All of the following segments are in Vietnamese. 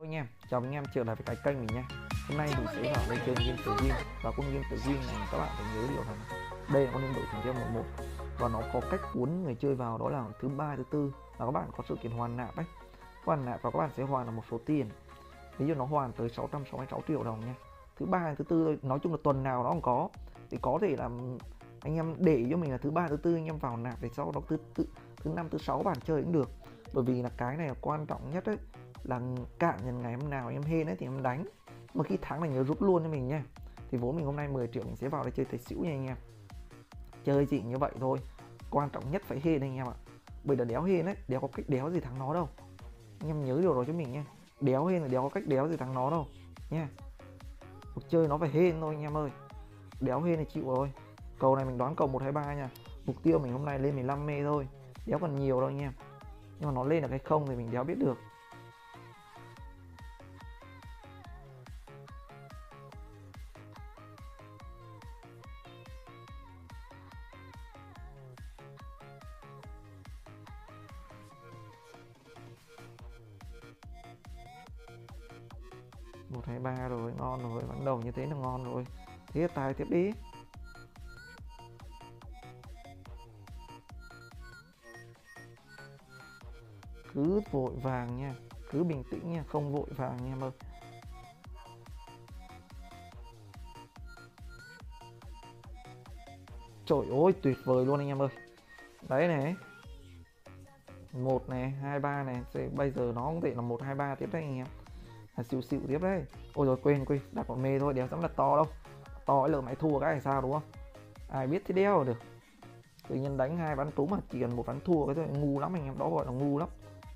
Anh em, chào anh em trở lại với cái kênh mình nha. Hôm nay mình sẽ vào đây chơi game tử win, và con game tử win này các bạn phải nhớ điều rằng đây là con game đội thành theo 11 và nó có cách cuốn người chơi vào, đó là thứ ba thứ tư là các bạn có sự kiện hoàn nạp đấy, hoàn nạp và các bạn sẽ hoàn là một số tiền, ví dụ nó hoàn tới 666 triệu đồng nha. Thứ ba thứ tư thôi, nói chung là tuần nào nó cũng có, thì có thể là anh em để ý cho mình là thứ ba thứ tư anh em vào nạp, để sau đó thứ năm thứ sáu bạn chơi cũng được, bởi vì là cái này là quan trọng nhất đấy, là cạn nhân ngày hôm nào em hên ấy thì em đánh, mà khi thắng này nhớ rút luôn cho mình nha. Thì vốn mình hôm nay 10 triệu mình sẽ vào đây chơi tài xỉu nha anh em, chơi chỉ như vậy thôi, quan trọng nhất phải hên anh em ạ. Bởi là đéo hên ấy, đéo có cách đéo gì thắng nó đâu, anh em nhớ điều đó cho mình nha. Đéo hên là đéo có cách đéo gì thắng nó đâu nha. Cuộc chơi nó phải hên thôi anh em ơi, đéo hên thì chịu rồi. Cầu này mình đoán cầu 123 nha, mục tiêu mình hôm nay lên 15 mê thôi, đéo còn nhiều đâu anh em, nhưng mà nó lên được hay không thì mình đéo biết được. Một hai ba rồi, ngon rồi, bắt đầu như thế là ngon rồi, thế tài tiếp đi. Cứ vội vàng nha, cứ bình tĩnh nha, không vội vàng nha em ơi. Trời ơi tuyệt vời luôn anh em ơi, đấy này, một này, hai ba này, bây giờ nó cũng thể là 123 tiếp đấy anh em, là xỉu xỉu tiếp đấy. Ôi rồi quên đặt một mê thôi, đéo dám đặt to đâu, to ấy lỡ mày thua cái này sao đúng không, ai biết thế đéo được, tự nhiên đánh hai ván trúng mà chỉ cần một ván thua cái thôi, ngu lắm anh em, đó gọi là ngu lắm.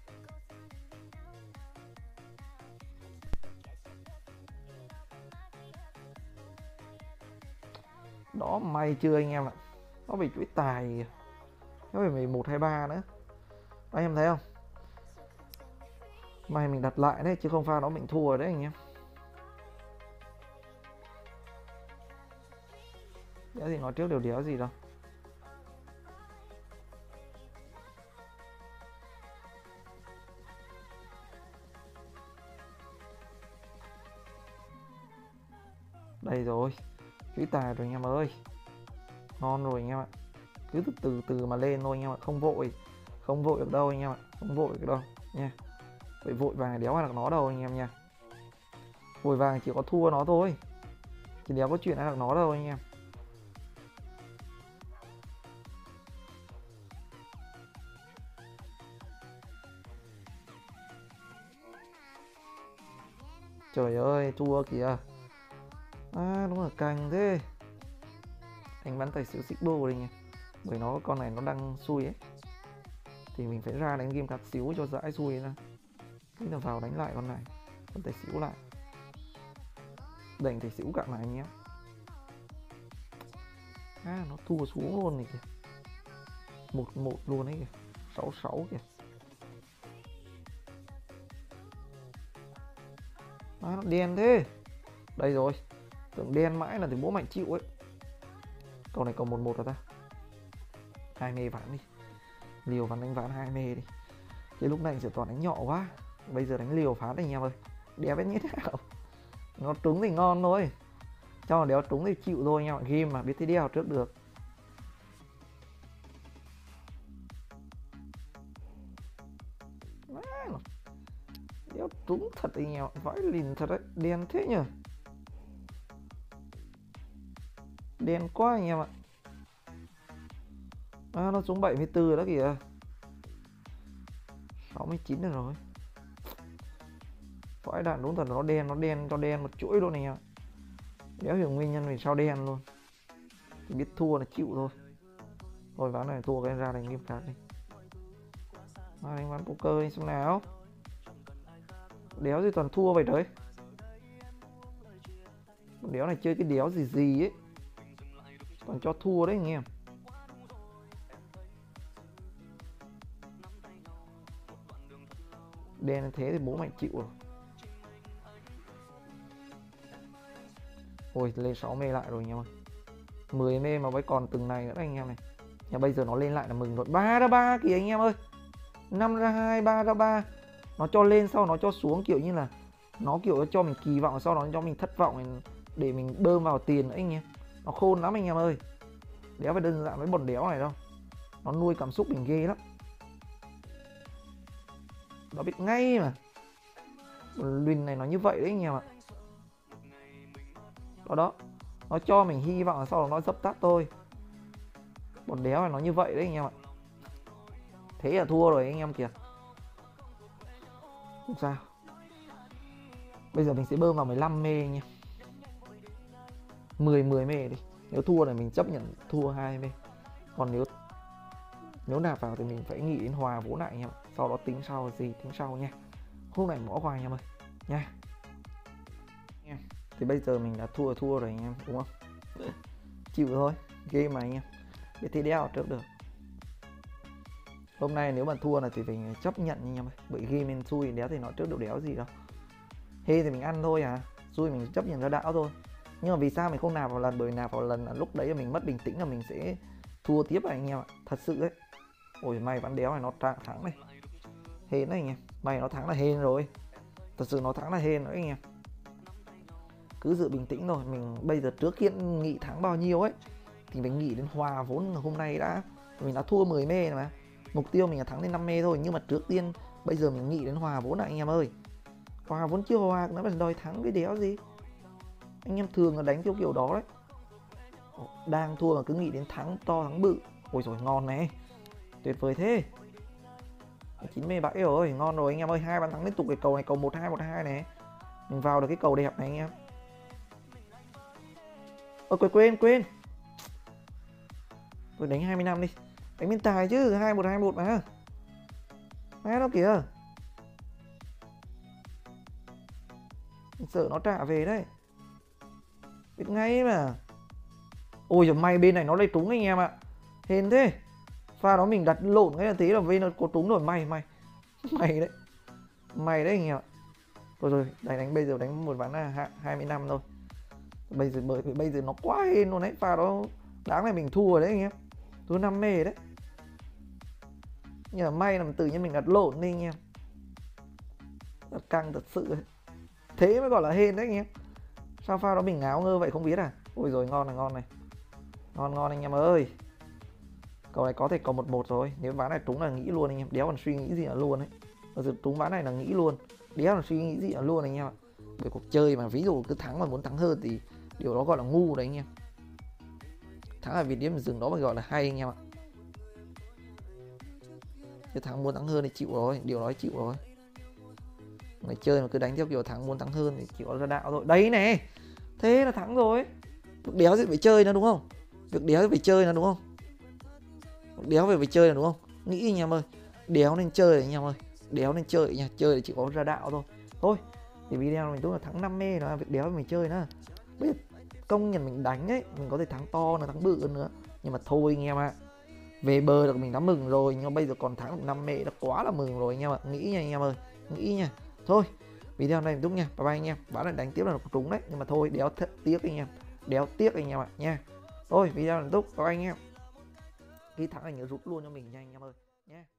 Đó may chưa anh em ạ, nó bị chuỗi tài, nó phải 11 23 nữa, anh em thấy không, may mình đặt lại đấy chứ không pha nó mình thua rồi đấy anh em. Đéo gì nói trước điều đéo gì đâu. Đây rồi, chuỗi tài rồi anh em ơi, ngon rồi anh em ạ, cứ từ từ mà lên thôi anh em ạ, không vội, không vội được đâu anh em ạ, không vội được đâu nha. Vậy vội vàng đéo ai được nó đâu anh em nha, vội vàng chỉ có thua nó thôi, chứ đéo có chuyện ai được nó đâu anh em. Trời ơi thua kìa, à đúng là cành thế, anh bắn tài xỉu xích đô đây nha, bởi nó con này nó đang xui ấy, thì mình phải ra đánh game card xíu cho dãi xui ra, thế là vào đánh lại con này, con tài xỉu lại, đành tài xỉu cạn lại anh em. À nó thua xuống luôn này kìa, 1-1 luôn ấy kìa, 6-6 kìa, à nó đen thế, đây rồi, tưởng đen mãi là thì bố mày chịu ấy. Câu này cầu 1-1 rồi ta, hai mê ván đi, liều ván đánh ván hai mê đi, chứ lúc này sẽ toàn đánh nhỏ quá, bây giờ đánh liều phán anh em ơi, đéo biết như thế nào, nó trúng thì ngon thôi, cho đéo trúng thì chịu thôi anh em ạ, game mà biết thế đéo trước được. Đéo trúng thật anh em ạ, vãi lìn thật đấy, đen thế nhờ, đen quá anh em ạ. À, nó xuống 74 rồi đó kìa, 69 rồi, vãi đạn đúng thật, nó đen cho đen một chuỗi luôn này ạ, đéo hiểu nguyên nhân vì sao đen luôn, chỉ biết thua là chịu thôi. Thôi ván này thua cái ra đánh game khác đi, đánh ván poker đi xem nào, đéo gì toàn thua vậy đấy, đéo này chơi cái đéo gì ấy, toàn cho thua đấy anh em. Đen thế thì bố mày chịu rồi. Ôi lên 6 mê lại rồi anh em ơi, 10 mê mà vẫn còn từng này nữa đấy anh em này. Nhưng bây giờ nó lên lại là mừng rồi, 3 ra 3 kìa anh em ơi, 5 ra 2, 3 ra 3, nó cho lên sau nó cho xuống kiểu như là Nó kiểu cho mình kỳ vọng, sau đó cho mình thất vọng để mình bơm vào tiền nữa anh em. Nó khôn lắm anh em ơi. Đéo phải đơn giản với bọn đéo này đâu. Nó nuôi cảm xúc mình ghê lắm. Nó biết ngay mà. Luyện này nó như vậy đấy anh em ạ. Đó. Nó cho mình hy vọng, sau đó nó dập tắt thôi. Bọn đéo này nó như vậy đấy anh em ạ. Thế là thua rồi anh em kìa. Không sao. Bây giờ mình sẽ bơm vào 15 mê anh em. 10 mê đi. Nếu thua này mình chấp nhận thua 2 mê. Còn nếu nạp vào thì mình phải nghĩ đến hòa vốn lại anh em. Sau đó tính sau gì tính sau nha. Hôm nay bỏ qua anh em ơi nha. Thì bây giờ mình đã thua rồi anh em, đúng không? Chịu thôi, game mà anh em. Biết thế đéo trước được. Hôm nay nếu mà thua này thì mình chấp nhận anh em ơi. Bởi game mình xui đéo thì nó trước được đéo gì đâu. Hê thì mình ăn thôi à. Xui mình chấp nhận ra đảo thôi. Nhưng mà vì sao mình không nạp vào lần? Bởi nạp vào lần là lúc đấy là mình mất bình tĩnh là mình sẽ thua tiếp rồi anh em ạ. Thật sự đấy. Ôi may ván đéo này nó thắng này. Hên đấy anh em. May nó thắng là hên rồi. Thật sự nó thắng là hên rồi anh em. Cứ giữ bình tĩnh thôi. Mình bây giờ trước khi nghĩ thắng bao nhiêu ấy thì mình nghĩ đến hòa vốn hôm nay đã. Mình đã thua 10 mê mà. Mục tiêu mình là thắng đến 5 mê thôi. Nhưng mà trước tiên bây giờ mình nghĩ đến hòa vốn lại anh em ơi. Hòa vốn chưa hòa nó phải đòi thắng cái đéo gì. Anh em thường là đánh theo kiểu đó đấy. Đang thua mà cứ nghĩ đến thắng to thắng bự. Ôi rồi ngon này. Tuyệt vời thế. 9 mê 7 rồi, ngon rồi anh em ơi. 2 bàn thắng liên tục cái cầu này, cầu 1-2 này. Mình vào được cái cầu đẹp này anh em. Quên. Tôi đánh 25 đi. Đánh bên tài chứ, 21 mà. Má nó kìa. Mình sợ nó trả về đấy. Biết ngay mà. Ôi giời, may bên này nó lại trúng anh em ạ. Hên thế. Pha đó mình đặt lộn cái là tí là bên nó có trúng rồi. May đấy. May đấy anh em ạ. Rồi đánh bây giờ đánh một ván là 25 thôi. Bây giờ nó quá hên luôn đấy. Pha đó đáng là mình thua rồi đấy anh em. Thua 5 mê đấy. Nhưng mà may là tự nhiên mình đặt lộn đi anh em. Rất căng thật sự đấy. Thế mới gọi là hên đấy anh em. Sao pha đó mình ngáo ngơ vậy không biết à. Ôi rồi ngon này. Ngon anh em ơi. Cầu này có thể cầu 1-1 rồi. Nếu ván này trúng là nghĩ luôn anh em. Đéo còn suy nghĩ gì nữa luôn ấy. Bây giờ trúng ván này là nghĩ luôn. Đéo còn suy nghĩ gì nữa luôn anh em ạ. Bởi cuộc chơi mà ví dụ cứ thắng mà muốn thắng hơn thì điều đó gọi là ngu đấy anh em. Thắng ở vị điểm dừng đó mà gọi là hay anh em ạ. Chứ thắng muốn thắng hơn thì chịu rồi. Điều đó chịu rồi. Người chơi mà cứ đánh theo kiểu thắng muốn thắng hơn thì chịu ra đạo rồi. Đấy này. Thế là thắng rồi. Việc đéo thì phải chơi nữa đúng không? Đéo phải chơi nữa đúng không? Nghĩ anh em ơi. Đéo nên chơi anh em ơi. Đéo nên chơi nha. Chơi thì chỉ có ra đạo thôi. Thôi. Thì video mình đúng là thắng 5 mê đó. Việc đéo mình chơi nữa. Bây giờ công nhận mình đánh ấy. Mình có thể thắng to nữa, thắng bự hơn nữa. Nhưng mà thôi anh em ạ. Về bờ được mình đã mừng rồi. Nhưng mà bây giờ còn thắng được 5 mê đã quá là mừng rồi anh em ạ. Nghĩ nha anh em ơi. Nghĩ nha. Thôi. Video này đúng nha. Bye bye anh em. Ván này đánh tiếp là nó trúng đấy. Nhưng mà thôi đéo tiếc anh em. Đéo tiếc anh em ạ nha. Thôi video này tốt. Bye bye anh em. Khi thắng là nhớ rút luôn cho mình nha anh em ơi. Nha.